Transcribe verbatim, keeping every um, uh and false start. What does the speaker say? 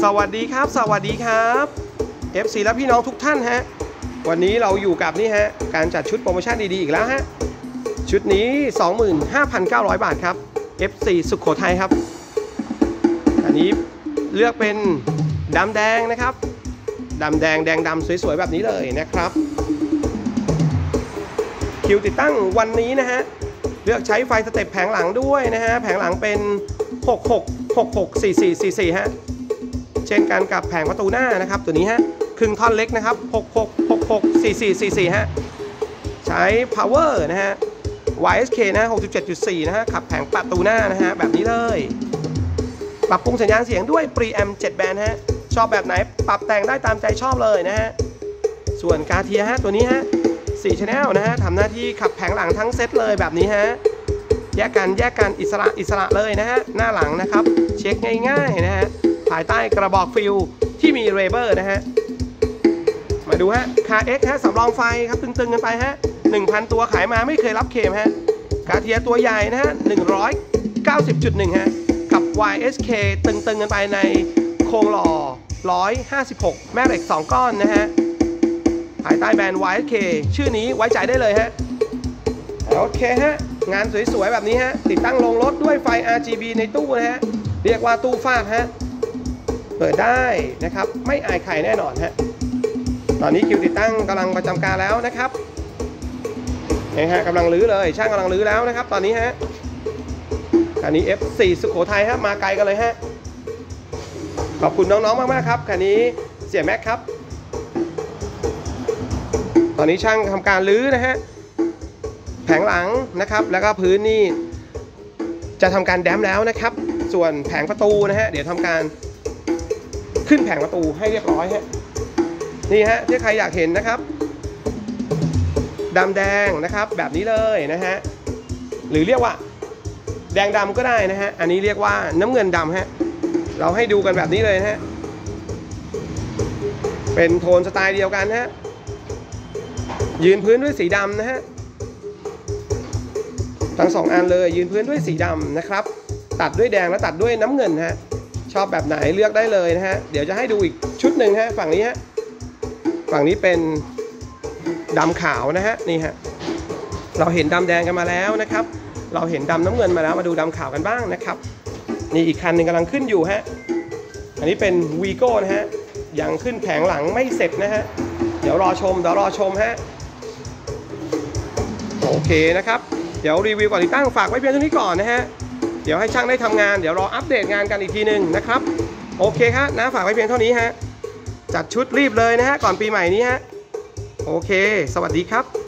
สวัสดีครับสวัสดีครับ เอฟ ซี และพี่น้องทุกท่านฮะวันนี้เราอยู่กับนี่ฮะการจัดชุดโปรโมชั่นดีๆอีกแล้วฮะชุดนี้ สองหมื่นห้าพันเก้าร้อย บาทครับ เอฟ ซี สุโขทัยครับอันนี้เลือกเป็นดำแดงนะครับดำแดงแดงดำสวยๆแบบนี้เลยนะครับคิวติดตั้งวันนี้นะฮะเลือกใช้ไฟสเต็ปแผงหลังด้วยนะฮะแผงหลังเป็นหกหก หกหก สี่สี่ สี่สี่ฮะเช่นกันกับแผงประตูหน้านะครับตัวนี้ฮะครึ่งท่อนเล็กนะครับหกหก หกหก สี่สี่ สี่สี่ฮะใช้ power นะฮะ วาย เอส เค นะ หกสิบเจ็ดจุดสี่ นะฮะขับแผงประตูหน้านะฮะแบบนี้เลยปรับปรุงสัญญาณเสียงด้วย Preamp เจ็ด แบนด์ฮะชอบแบบไหนปรับแต่งได้ตามใจชอบเลยนะฮะส่วนกาเทียฮะตัวนี้ฮะสี่ Channel นะฮะทำหน้าที่ขับแผงหลังทั้งเซตเลยแบบนี้ฮะแยกกันแยกกันอิสระอิสระเลยนะฮะหน้าหลังนะครับเช็คง่ายๆนะฮะภายใต้กระบอกฟิลที่มีเรเบอร์นะฮะมาดูฮะคา X ฮะสำรองไฟครับตึงๆกันไปฮะ หนึ่งพัน ตัวขายมาไม่เคยรับเคลมฮะกาเทียตัวใหญ่นะฮะ หนึ่งร้อยเก้าสิบจุดหนึ่ง ฮะกับ วาย เอส เค ตึงๆกันไปในโครงหล่อหนึ่งร้อยห้าสิบหกแม่เหล็กสองก้อนนะฮะภายใต้แบรนด์ วาย เอส เค ชื่อนี้ไว้ใจได้เลยฮะโอเคฮะงานสวยๆแบบนี้ฮะติดตั้งลงรถด้วยไฟ อาร์ จี บี ในตู้นะฮะเรียกว่าตู้ฟาดฮะเปิดได้นะครับไม่อายใครแน่นอนฮะตอนนี้คิวติดตั้งกำลังประจำการแล้วนะครับนี่ฮะกำลังรื้อเลยช่างกำลังรื้อแล้วนะครับตอนนี้ฮะคันนี้ เอฟ ซี สุโขทัยฮะมาไกลกันเลยฮะขอบคุณน้องๆมากๆครับคันนี้เสี่ยแม็กครับตอนนี้ช่างทำการรื้อนะฮะแผงหลังนะครับแล้วก็พื้นนี่จะทำการแดมแล้วนะครับส่วนแผงประตูนะฮะเดี๋ยวทำการขึ้นแผงประตูให้เรียบร้อยฮะนี่ฮะที่ใครอยากเห็นนะครับดำแดงนะครับแบบนี้เลยนะฮะหรือเรียกว่าแดงดำก็ได้นะฮะอันนี้เรียกว่าน้ำเงินดำฮะเราให้ดูกันแบบนี้เลยนะฮะเป็นโทนสไตล์เดียวกันฮะยืนพื้นด้วยสีดำนะฮะทั้งสองอันเลยยืนพื้นด้วยสีดำนะครับตัดด้วยแดงและตัดด้วยน้ำเงินฮะชอบแบบไหนเลือกได้เลยนะฮะเดี๋ยวจะให้ดูอีกชุดหนึ่งฮะฝั่งนี้ฮะฝั่งนี้เป็นดำขาวนะฮะนี่ฮะเราเห็นดำแดงกันมาแล้วนะครับเราเห็นดำน้ำเงินมาแล้วมาดูดำขาวกันบ้างนะครับนี่อีกคันหนึ่งกำลังขึ้นอยู่ฮะอันนี้เป็นวีโก้นะฮะยังขึ้นแผงหลังไม่เสร็จนะฮะเดี๋ยวรอชมเดี๋ยวรอชมฮะโอเคนะครับเดี๋ยวรีวิวก่อนติดตั้งฝากไว้เพียงเท่านี้ก่อนนะฮะเดี๋ยวให้ช่างได้ทำงานเดี๋ยวรออัปเดตงานกันอีกทีหนึ่งนะครับโอเคครับนะฝากไว้เพียงเท่านี้ฮะจัดชุดรีบเลยนะฮะก่อนปีใหม่นี้ฮะโอเคสวัสดีครับ